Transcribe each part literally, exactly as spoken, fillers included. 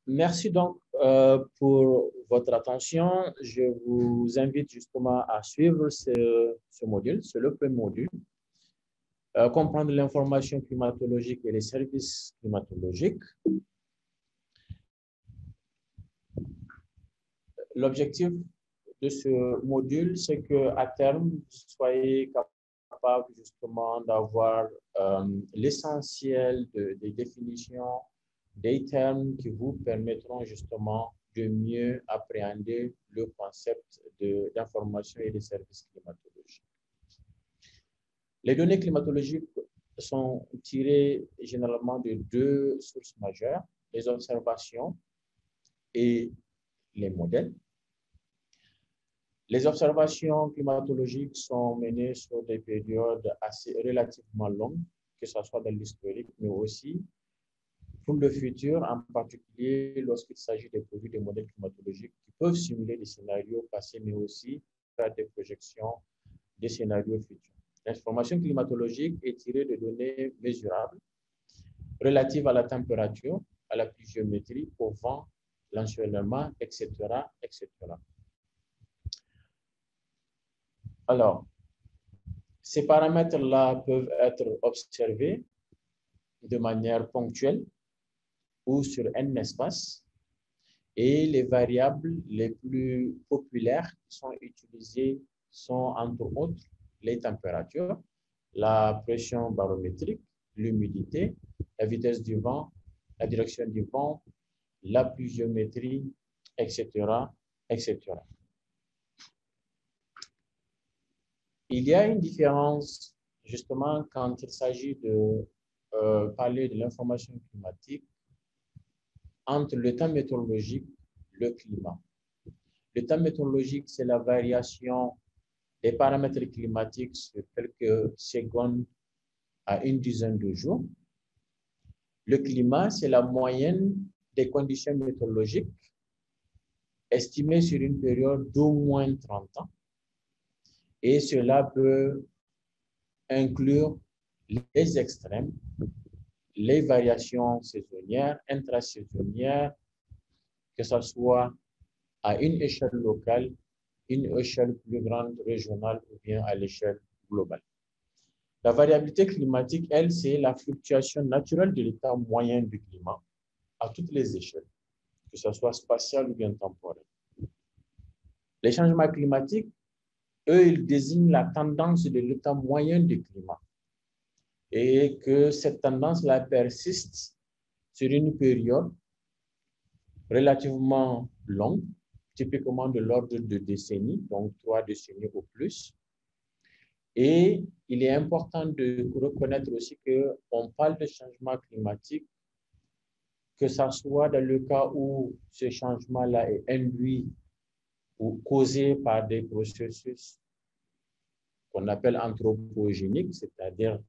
Merci donc euh, pour votre attention. Je vous invite justement à suivre ce, ce module. C'est le premier module. Euh, comprendre l'information climatologique et les services climatologiques. L'objectif de ce module, c'est qu'à terme, vous soyez capable justement d'avoir euh, l'essentiel de, des définitions, des termes qui vous permettront justement de mieux appréhender le concept d'information et des services climatologiques. Les données climatologiques sont tirées généralement de deux sources majeures, les observations et les modèles. Les observations climatologiques sont menées sur des périodes assez relativement longues, que ce soit dans l'historique, mais aussi pour le futur, en particulier lorsqu'il s'agit de produits de modèles climatologiques qui peuvent simuler des scénarios passés, mais aussi faire des projections des scénarios futurs. L'information climatologique est tirée de données mesurables relatives à la température, à la pluviométrie, au vent, l'ensoleillement, et cetera, et cetera. Alors, ces paramètres-là peuvent être observés de manière ponctuelle ou sur un espace. Et les variables les plus populaires qui sont utilisées sont entre autres les températures, la pression barométrique, l'humidité, la vitesse du vent, la direction du vent, la pluviométrie, et cetera, et cetera. Il y a une différence, justement, quand il s'agit de euh, parler de l'information climatique entre le temps météorologique et le climat. Le temps météorologique, c'est la variation des paramètres climatiques sur quelques secondes à une dizaine de jours. Le climat, c'est la moyenne des conditions météorologiques estimées sur une période d'au moins trente ans. Et cela peut inclure les extrêmes, les variations saisonnières, intrasaisonnières, que ce soit à une échelle locale, une échelle plus grande, régionale ou bien à l'échelle globale. La variabilité climatique, elle, c'est la fluctuation naturelle de l'état moyen du climat à toutes les échelles, que ce soit spatial ou bien temporel. Les changements climatiques, eux, ils désignent la tendance de l'état moyen du climat et que cette tendance-là persiste sur une période relativement longue, typiquement de l'ordre de décennies, donc trois décennies ou plus. Et il est important de reconnaître aussi qu'on parle de changement climatique, que ce soit dans le cas où ce changement-là est induit ou causé par des processus qu'on appelle anthropogéniques, c'est-à-dire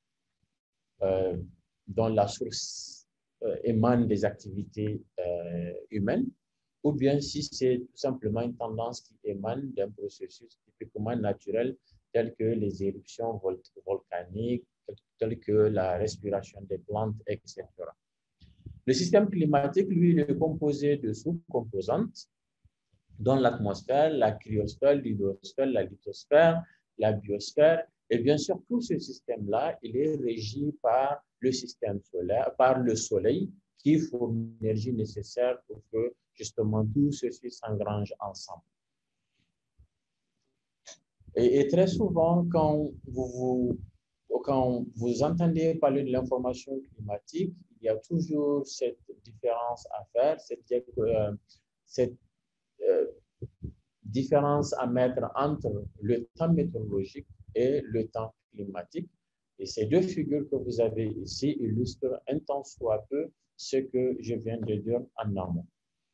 euh, dont la source euh, émane des activités euh, humaines, ou bien si c'est tout simplement une tendance qui émane d'un processus typiquement naturel, tel que les éruptions vol volcaniques, telles que la respiration des plantes, et cetera. Le système climatique, lui, il est composé de sous-composantes, dont l'atmosphère, la cryosphère, l'hydrosphère, la lithosphère, la biosphère. Et bien sûr, tout ce système-là, il est régi par le système solaire, par le soleil, qui fournit l'énergie nécessaire pour que, justement, tout ceci s'engrange ensemble. Et, et très souvent, quand vous, vous, quand vous entendez parler de l'information climatique, il y a toujours cette différence à faire, c'est-à-dire que euh, cette euh, différence à mettre entre le temps météorologique et le temps climatique. Et ces deux figures que vous avez ici illustrent un tant soit peu ce que je viens de dire en amont.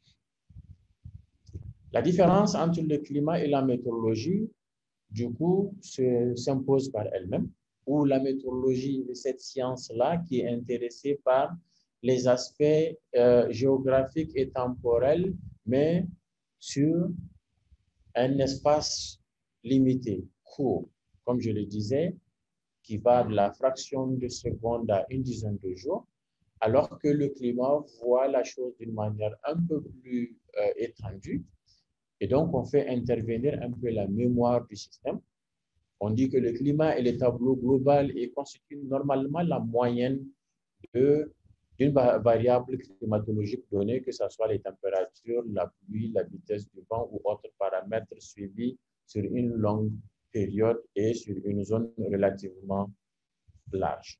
La différence entre le climat et la météorologie, du coup, s'impose par elle-même, où la météorologie est cette science-là qui est intéressée par les aspects euh, géographiques et temporels, mais sur un espace limité, court, comme je le disais, qui va de la fraction de seconde à une dizaine de jours, alors que le climat voit la chose d'une manière un peu plus euh, étendue. Et donc, on fait intervenir un peu la mémoire du système. On dit que le climat est le tableau global et constitue normalement la moyenne d'une variable climatologique donnée, que ce soit les températures, la pluie, la vitesse du vent ou autres paramètres suivis sur une longue période et sur une zone relativement large.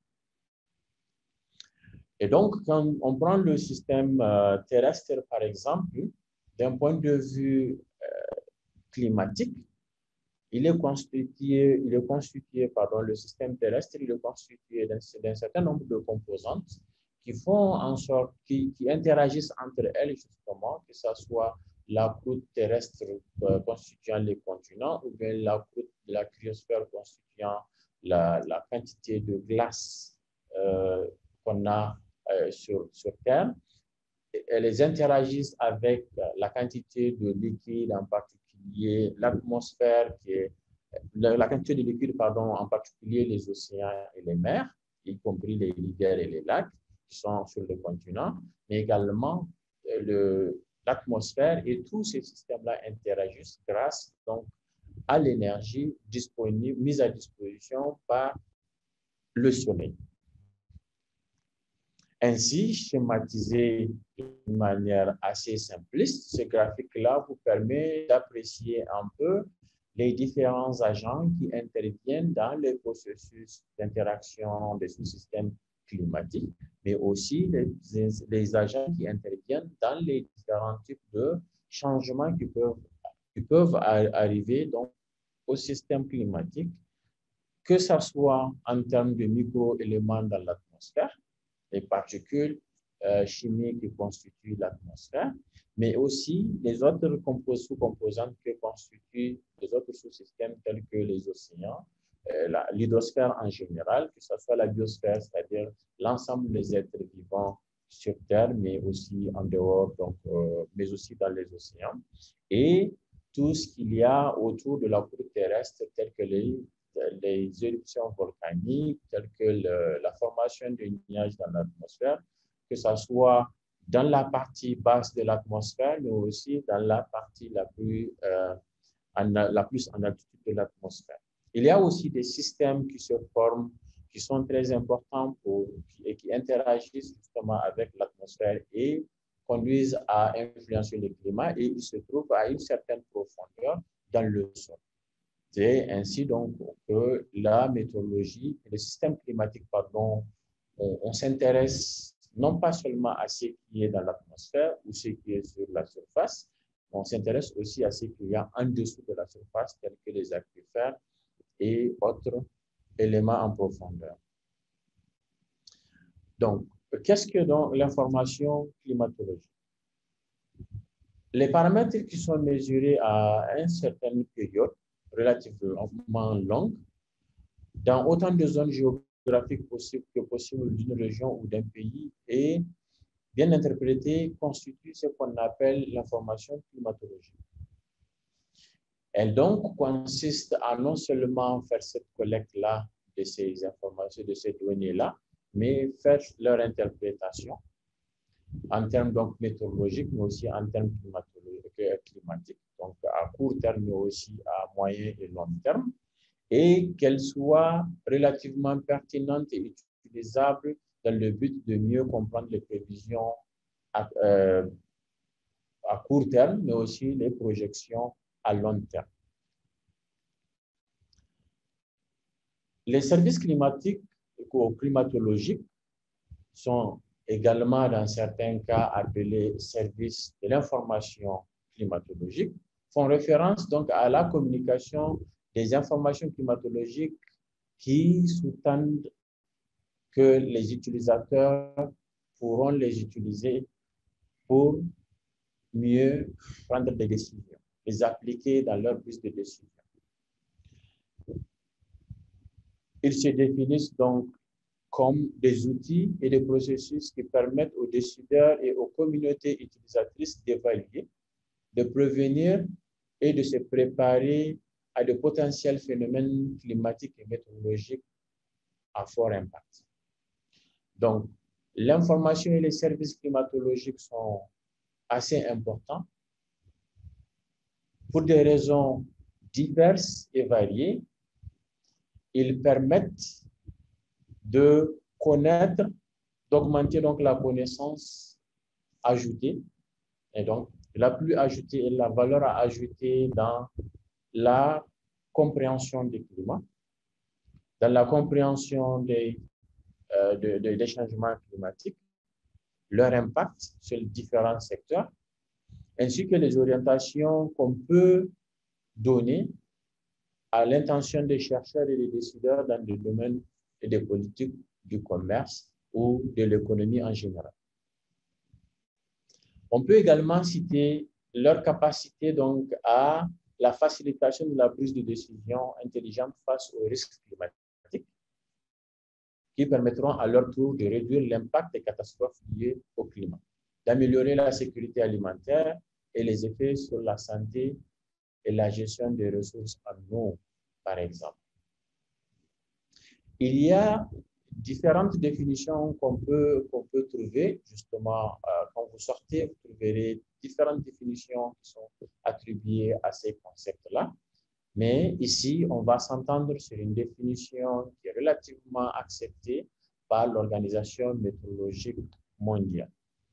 Et donc, quand on prend le système euh, terrestre, par exemple, d'un point de vue euh, climatique, il est constitué, il est constitué pardon, le système terrestre, il est constitué d'un certain nombre de composantes qui font en sorte, qui, qui interagissent entre elles, justement, que ce soit la croûte terrestre euh, constituant les continents ou bien la croûte de la cryosphère constituant la, la quantité de glace euh, qu'on a euh, sur, sur Terre. Elles interagissent avec la quantité de liquide, en particulier l'atmosphère, qui est la, la quantité de liquide, pardon, en particulier les océans et les mers, y compris les rivières et les lacs qui sont sur le continent, mais également l'atmosphère, et tous ces systèmes-là interagissent grâce donc à l'énergie disponible, mise à disposition par le Soleil. Ainsi, schématisé d'une manière assez simpliste, ce graphique-là vous permet d'apprécier un peu les différents agents qui interviennent dans les processus d'interaction des sous-systèmes climatiques, mais aussi les, les agents qui interviennent dans les différents types de changements qui peuvent, qui peuvent arriver donc, au système climatique, que ce soit en termes de micro-éléments dans l'atmosphère, les particules euh, chimiques qui constituent l'atmosphère, mais aussi les autres sous-composantes que constituent les autres sous-systèmes tels que les océans, euh, l'hydrosphère en général, que ce soit la biosphère, c'est-à-dire l'ensemble des êtres vivants sur Terre, mais aussi en dehors, donc, euh, mais aussi dans les océans, et tout ce qu'il y a autour de la croûte terrestre, tels que les les éruptions volcaniques, telles que le, la formation de nuages dans l'atmosphère, que ce soit dans la partie basse de l'atmosphère, mais aussi dans la partie la plus, euh, en, la plus en altitude de l'atmosphère. Il y a aussi des systèmes qui se forment, qui sont très importants pour, et qui interagissent justement avec l'atmosphère et conduisent à influencer le climat, et ils se trouvent à une certaine profondeur dans le sol. C'est ainsi donc que la météorologie, le système climatique, pardon, on, on s'intéresse non pas seulement à ce qui est dans l'atmosphère ou ce qui est sur la surface, on s'intéresse aussi à ce qu'il y a en dessous de la surface, tels que les aquifères et autres éléments en profondeur. Donc, qu'est-ce que donc l'information climatologique? Les paramètres qui sont mesurés à une certaine période relativement longue, dans autant de zones géographiques possibles que possible d'une région ou d'un pays, et bien interprété, constitue ce qu'on appelle l'information climatologique. Elle donc consiste à non seulement faire cette collecte-là de ces informations, de ces données-là, mais faire leur interprétation en termes donc météorologiques, mais aussi en termes climatiques, donc à court terme, mais aussi à moyen et long terme, et qu'elles soient relativement pertinentes et utilisables dans le but de mieux comprendre les prévisions à, euh, à court terme, mais aussi les projections à long terme. Les services climatiques ou climatologiques sont également dans certains cas appelés services de l'information climatologique, font référence donc à la communication des informations climatologiques qui sous-tendent que les utilisateurs pourront les utiliser pour mieux prendre des décisions, les appliquer dans leur prise de décision. Ils se définissent donc comme des outils et des processus qui permettent aux décideurs et aux communautés utilisatrices d'évaluer, de prévenir et de se préparer à de potentiels phénomènes climatiques et météorologiques à fort impact. Donc, L'information et les services climatologiques sont assez importants pour des raisons diverses et variées. Ils permettent de connaître, d'augmenter donc la connaissance ajoutée, et donc la plus ajoutée et la valeur à ajouter dans la compréhension des climats, dans la compréhension des, euh, de, de, des changements climatiques, leur impact sur les différents secteurs, ainsi que les orientations qu'on peut donner à l'intention des chercheurs et des décideurs dans le domaine des politiques du commerce ou de l'économie en général. On peut également citer leur capacité donc à la facilitation de la prise de décision intelligente face aux risques climatiques, qui permettront à leur tour de réduire l'impact des catastrophes liées au climat, d'améliorer la sécurité alimentaire et les effets sur la santé et la gestion des ressources en eau, par exemple. Il y a différentes définitions qu'on peut, qu'on peut trouver, justement, euh, quand vous sortez, vous trouverez différentes définitions qui sont attribuées à ces concepts-là. Mais ici, on va s'entendre sur une définition qui est relativement acceptée par l'Organisation météorologique mondiale.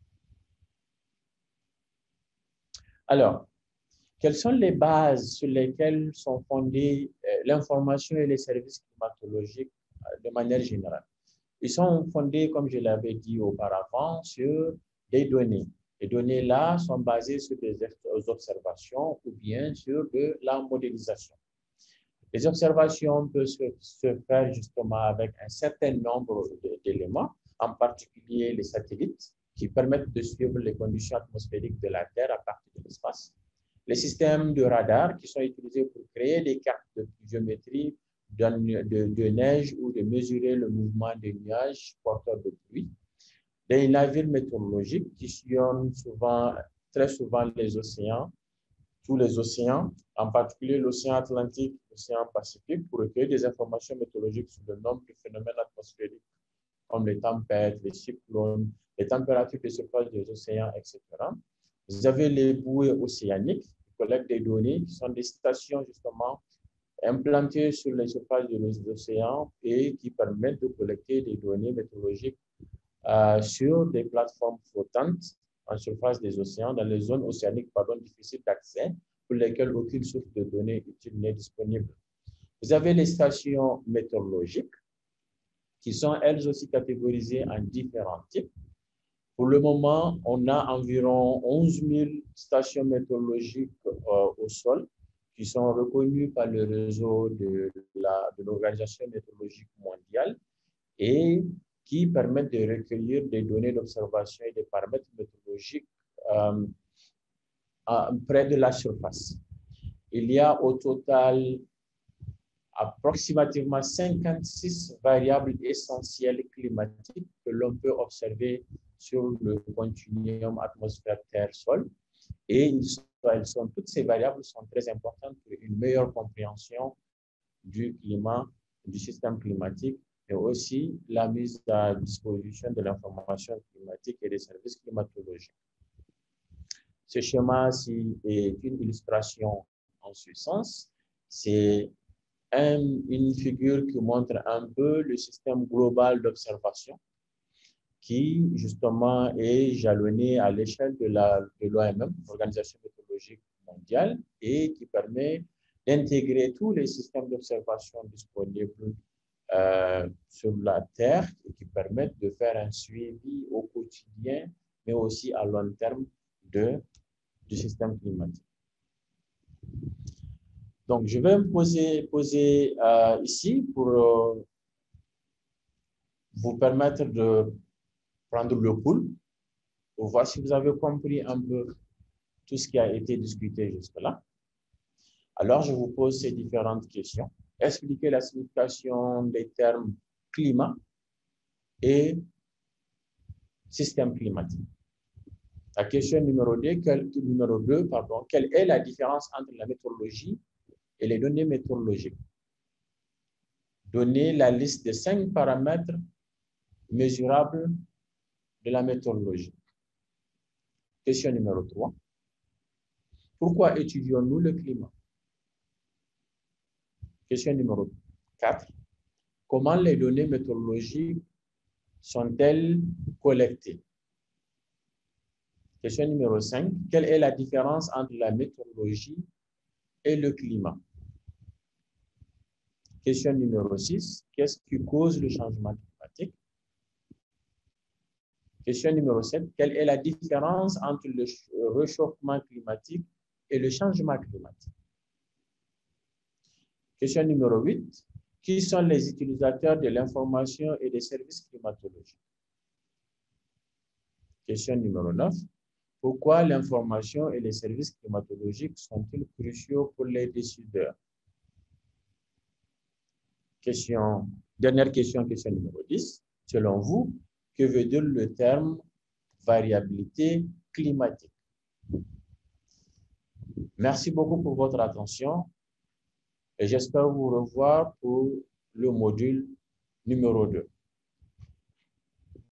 Alors, quelles sont les bases sur lesquelles sont fondées euh, l'information et les services climatologiques euh, de manière générale? Ils sont fondés, comme je l'avais dit auparavant, sur des données. Les données-là sont basées sur des observations ou bien sur de la modélisation. Les observations peuvent se, se faire justement avec un certain nombre d'éléments, en particulier les satellites, qui permettent de suivre les conditions atmosphériques de la Terre à partir de l'espace. Les systèmes de radar qui sont utilisés pour créer des cartes de pluviométrie de, de, de neige ou de mesurer le mouvement des nuages porteurs de pluie. Des navires météorologiques qui sillonnent souvent, très souvent les océans, tous les océans, en particulier l'océan Atlantique, l'océan Pacifique, pour recueillir des informations météorologiques sur le nombre de phénomènes atmosphériques comme les tempêtes, les cyclones, les températures de surface des océans, et cetera. Vous avez les bouées océaniques qui collectent des données, qui sont des stations justement implantées sur les surfaces des océans et qui permettent de collecter des données météorologiques euh, sur des plateformes flottantes en surface des océans, dans les zones océaniques pardon, difficiles d'accès, pour lesquelles aucune source de données utile n'est disponible. Vous avez les stations météorologiques, qui sont elles aussi catégorisées en différents types. Pour le moment, on a environ onze mille stations météorologiques euh, au sol qui sont reconnues par le réseau de, de l'Organisation météorologique mondiale et qui permettent de recueillir des données d'observation et des paramètres météorologiques euh, à, près de la surface. Il y a au total approximativement cinquante-six variables essentielles climatiques que l'on peut observer sur le continuum atmosphère-terre-sol. Et ils sont, elles sont, toutes ces variables sont très importantes pour une meilleure compréhension du climat, du système climatique, et aussi la mise à disposition de l'information climatique et des services climatologiques. Ce schéma-ci est une illustration en ce sens. C'est un, une figure qui montre un peu le système global d'observation qui, justement, est jalonné à l'échelle de l'O M M, l'Organisation météorologique mondiale, et qui permet d'intégrer tous les systèmes d'observation disponibles euh, sur la Terre et qui permettent de faire un suivi au quotidien, mais aussi à long terme de, du système climatique. Donc, je vais me poser, poser euh, ici pour euh, vous permettre de prendre le pouls pour voir si vous avez compris un peu tout ce qui a été discuté jusque-là. Alors, je vous pose ces différentes questions. Expliquez la signification des termes climat et système climatique. La question numéro deux, quel, numéro deux pardon, quelle est la différence entre la météorologie et les données météorologiques? Donnez la liste de cinq paramètres mesurables de la météorologie. Question numéro trois. Pourquoi étudions-nous le climat? Question numéro quatre. Comment les données météorologiques sont-elles collectées? Question numéro cinq. Quelle est la différence entre la météorologie et le climat? Question numéro six. Qu'est-ce qui cause le changement climatique? Question numéro sept. Quelle est la différence entre le réchauffement climatique et le changement climatique? Question numéro huit. Qui sont les utilisateurs de l'information et des services climatologiques? Question numéro neuf. Pourquoi l'information et les services climatologiques sont-ils cruciaux pour les décideurs? Question, dernière question, question numéro dix. Selon vous, que veut dire le terme variabilité climatique? Merci beaucoup pour votre attention et j'espère vous revoir pour le module numéro deux.